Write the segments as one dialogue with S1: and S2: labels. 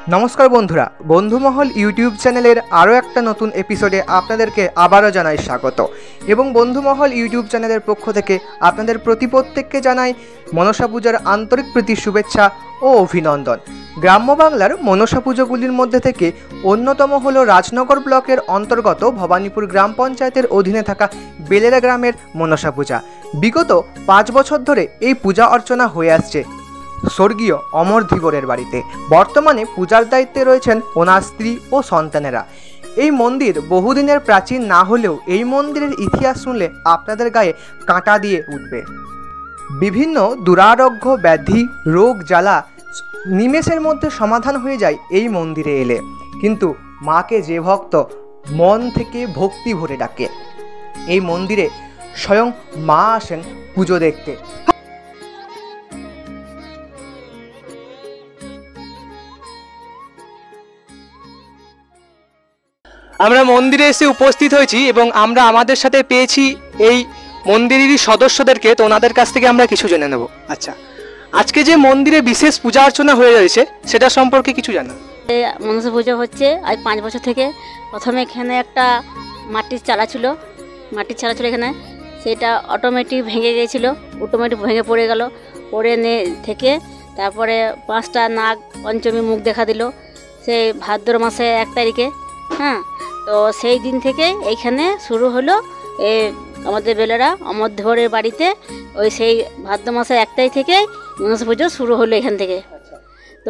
S1: নমস্কার বন্ধুরা, বন্ধুমহল ইউটিউব চ্যানেলের আরও একটা নতুন এপিসোডে আপনাদেরকে আবারও জানাই স্বাগত। এবং বন্ধুমহল ইউটিউব চ্যানেলের পক্ষ থেকে আপনাদের প্রত্যেককে জানাই মনসা পূজার আন্তরিক প্রীতি শুভেচ্ছা ও অভিনন্দন। গ্রাম্য বাংলার মনসা পুজোগুলির মধ্যে থেকে অন্যতম হল রাজনগর ব্লকের অন্তর্গত ভবানীপুর গ্রাম পঞ্চায়েতের অধীনে থাকা বেলেরা গ্রামের মনসা পূজা। বিগত 5 বছর ধরে এই পূজা অর্চনা হয়ে আসছে স্বর্গীয় অমর ধীবরের বাড়িতে। বর্তমানে পূজার দায়িত্বে রয়েছেন ওনার স্ত্রী ও সন্তানেরা। এই মন্দির বহুদিনের প্রাচীন না হলেও এই মন্দিরের ইতিহাস শুনলে আপনাদের গায়ে কাঁটা দিয়ে উঠবে। বিভিন্ন দুরারোগ্য ব্যাধি রোগ জ্বালা নিমেষের মধ্যে সমাধান হয়ে যায় এই মন্দিরে এলে। কিন্তু মাকে যে ভক্ত মন থেকে ভক্তি ভরে ডাকে, এই মন্দিরে স্বয়ং মা আসেন পুজো দেখতে। আমরা মন্দিরে এসে উপস্থিত হয়েছি এবং আমরা আমাদের সাথে পেয়েছি এই মন্দিরেরই সদস্যদেরকে। তো ওনাদের কাছ থেকে আমরা কিছু জেনে নেব। আচ্ছা, আজকে যে মন্দিরে বিশেষ পূজা অর্চনা হয়ে রয়েছে সেটা সম্পর্কে কিছু জানা।
S2: মনসা পুজো হচ্ছে আজ 5 বছর থেকে। প্রথমে এখানে একটা মাটির চালা ছিল এখানে, সেটা অটোমেটিক ভেঙে গিয়েছিল, ভেঙে পড়ে গেল। থেকে তারপরে 5টা নাগ পঞ্চমী মুখ দেখা দিল সেই ভাদ্র মাসে 1 তারিখে। হ্যাঁ, তো সেই দিন থেকে এইখানে শুরু হলো আমাদের বেলেরা অমর ধীবরের বাড়িতে। সেই ভাদ্র মাসের 1 তারিখ থেকে মনসা পুজো শুরু হলো এখান থেকে। তো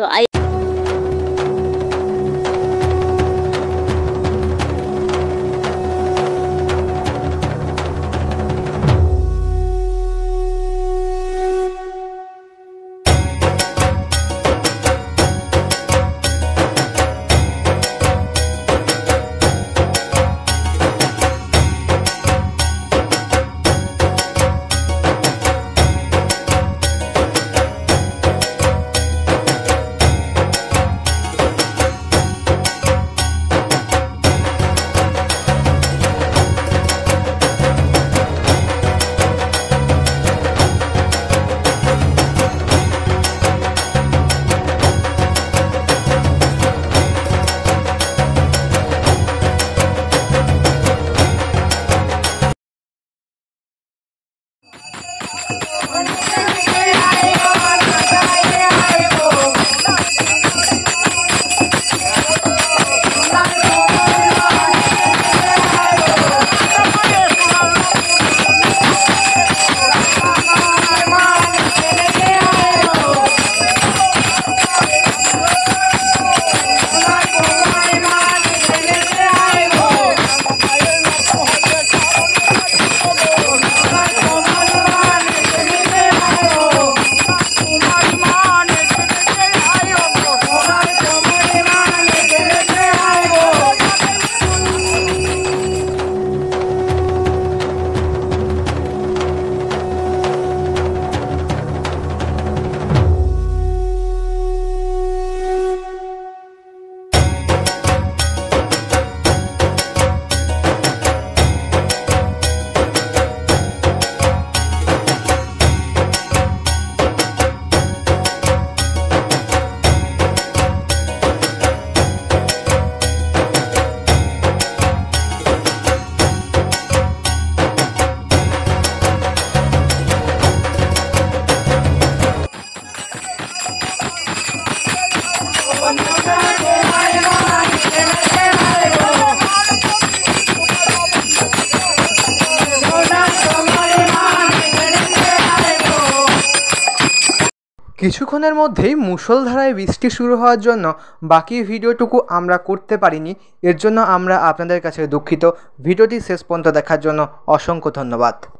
S1: কিছুক্ষণের মধ্যেই মুষলধারায় বৃষ্টি শুরু হওয়ার জন্য বাকি ভিডিওটুকু আমরা করতে পারিনি। এর জন্য আমরা আপনাদের কাছে দুঃখিত। ভিডিওটি শেষ পর্যন্ত দেখার জন্য অসংখ্য ধন্যবাদ।